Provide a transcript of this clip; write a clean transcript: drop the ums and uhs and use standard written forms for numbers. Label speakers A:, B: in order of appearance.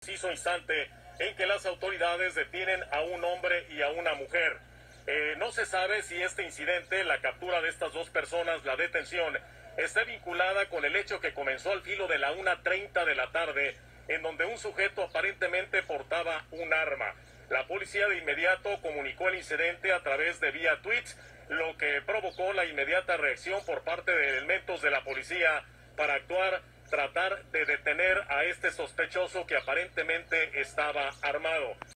A: preciso instante en que las autoridades detienen a un hombre y a una mujer. No se sabe si este incidente, la captura de estas dos personas, la detención, está vinculada con el hecho que comenzó al filo de la 1:30 de la tarde, en donde un sujeto aparentemente portaba un arma. La policía de inmediato comunicó el incidente a través de vía tweets, lo que provocó la inmediata reacción por parte de elementos de la policía para tratar de detener a este sospechoso que aparentemente estaba armado.